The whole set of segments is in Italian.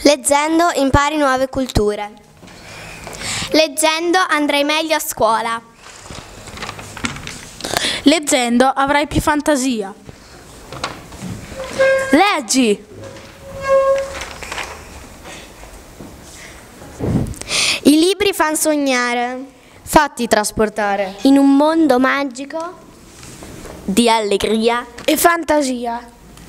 Leggendo impari nuove culture. Leggendo andrai meglio a scuola. Leggendo avrai più fantasia. Leggi! I libri fanno sognare. Fatti trasportare In un mondo magico di allegria E fantasia.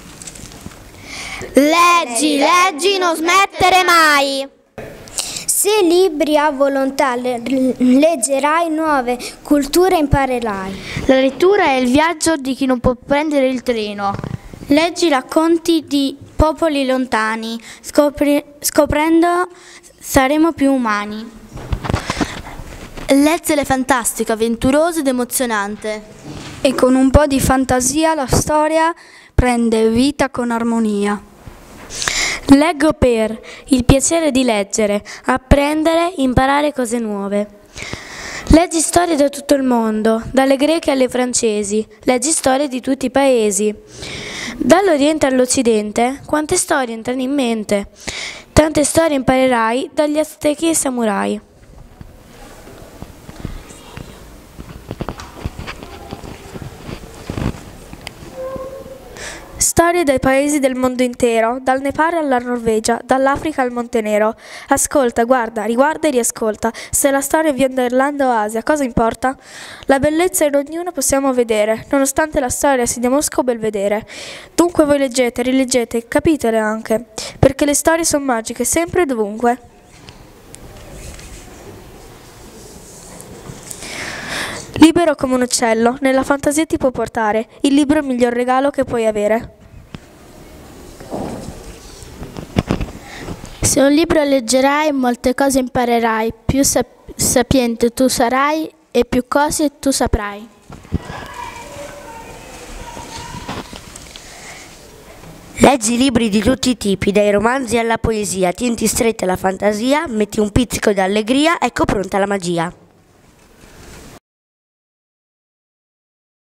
leggi, leggi, non smettere mai. Se libri a volontà leggerai nuove culture imparerai. La lettura è il viaggio di chi non può prendere il treno. Leggi racconti di popoli lontani, scoprendo saremo più umani. Leggere è fantastico, avventuroso ed emozionante. E con un po' di fantasia la storia prende vita con armonia. Leggo per il piacere di leggere, apprendere, imparare cose nuove. Leggi storie da tutto il mondo, dalle greche alle francesi, leggi storie di tutti i paesi. Dall'Oriente all'Occidente, quante storie entrano in mente? Tante storie imparerai dagli Aztechi ai Samurai. Storie dai paesi del mondo intero, dal Nepal alla Norvegia, dall'Africa al Montenegro. Ascolta, guarda, riguarda e riascolta. Se la storia viene da Irlanda o Asia, cosa importa? La bellezza in ognuno possiamo vedere, nonostante la storia sia di Mosca o Belvedere. Dunque voi leggete, rileggete, capitele anche, perché le storie sono magiche, sempre e dovunque. Libero come un uccello, nella fantasia ti può portare, il libro è il miglior regalo che puoi avere. Se un libro leggerai, molte cose imparerai, più sapiente tu sarai e più cose tu saprai. Leggi libri di tutti i tipi, dai romanzi alla poesia, tienti stretta la fantasia, metti un pizzico di allegria, ecco pronta la magia.